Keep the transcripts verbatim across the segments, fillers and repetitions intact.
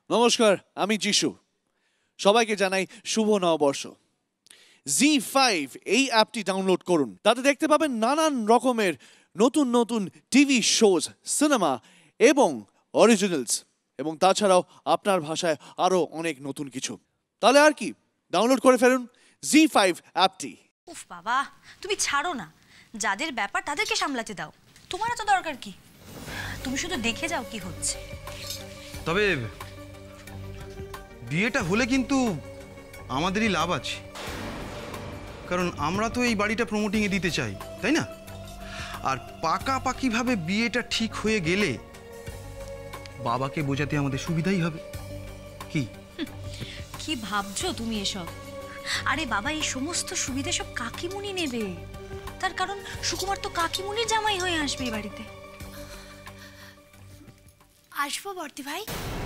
নমস্কার, আমি যিশু। সবাইকে জানাই শুভ নববর্ষ। জি ফাইভ এই অ্যাপটি ডাউনলোড করুন। তাতে দেখতে পাবেন নানান রকমের নতুন নতুন টিভি শোজ, সিনেমা এবং অরিজিনালস, এবং তাছাড়াও আপনার ভাষায় আরও অনেক নতুন কিছু। তাহলে আর কি, ডাউনলোড করে ফেলুন জি ফাইভ অ্যাপটি। উফ বাবা, তুমি ছাড়ো না, যাদের ব্যাপার তাদেরকে সামলাতে দাও। তোমার তো দরকার কি? তুমি শুধু দেখে যাও কি হচ্ছে। তবে বিয়েটা হলে কিন্তু আমাদেরই লাভ আছে, কারণ আমরা তো এই বাড়িটা প্রমোটিংয়ে দিতে চাই, তাই না? আর পাকাপাকিভাবে বিয়েটা ঠিক হয়ে গেলে বাবাকে বোঝাতে আমাদের সুবিধাই হবে। কি কি ভাবছো তুমি এসব? আরে বাবা, এই সমস্ত সুবিধা সব কাকিমুনি নেবে। তার কারণ সুকুমার তো কাকিমুনির জামাই হয়ে আসবে এই বাড়িতে। আসবো বর্তি ভাই।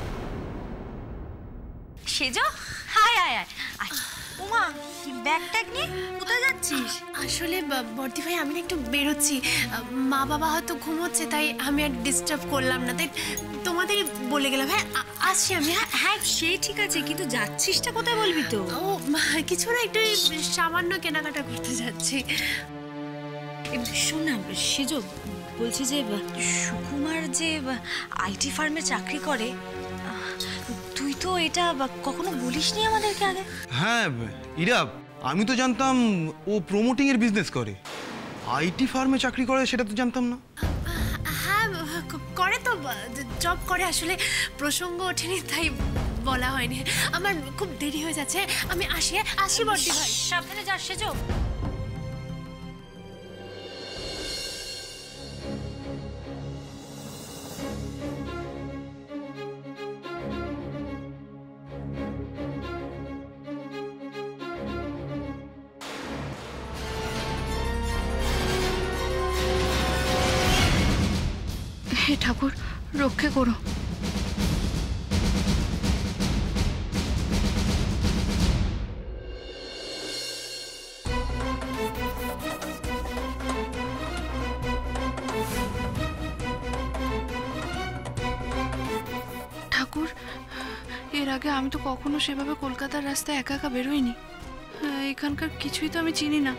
সেজো, হায় আয় আয়। ওমা, ব্যাগ ট্যাগ নিয়ে কোথায় যাচ্ছিস? আসলে বর্তি ভাই, আমি না একটু বেরোচ্ছি। মা বাবা হয়তো ঘুমোচ্ছে, তাই আমি আর ডিস্টার্ব করলাম না, তাই তোমাদের বলে গেলাম। হ্যাঁ, আসছি আমি। হ্যাঁ, সে ঠিক আছে, কিন্তু যাচ্ছিসটা কোথায় বলবি তো? ও কিছু না, একটু সামান্য কেনাকাটা করতে যাচ্ছি। শোন না সেজো, বলছি যে সুকুমার যে আইটি ফার্মে চাকরি করে, তুই তো এটা কখনো বলিসনি আমাদেরকে আগে। হ্যাঁ ইরা, আমি তো জানতাম ও প্রমোটিং এর বিজনেস করে। আইটি ফার্মে চাকরি করে সেটা তো জানতাম না। হ্যাঁ করে তো, জব করে। আসলে প্রসঙ্গ ওঠেনি তাই বলা হয়নি। আমার খুব দেরি হয়ে যাচ্ছে, আমি আসি। আসি বর্তি ভাই। সাবধানে যাস সেজো। হে ঠাকুর, রক্ষে করো। ঠাকুর, এর আগে আমি তো কখনো সেভাবে কলকাতার রাস্তায় একা একা বেরোইনি। এখানকার কিছুই তো আমি চিনি না।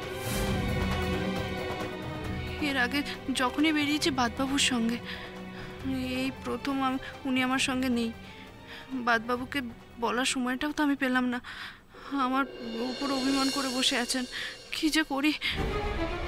এর আগে যখনই বেরিয়েছি বাদবাবুর সঙ্গে, এই প্রথম উনি আমার সঙ্গে নেই। বাদবাবুকে বলার সময়টাও তো আমি পেলাম না। আমার উপর অভিমান করে বসে আছেন। কি যে করি।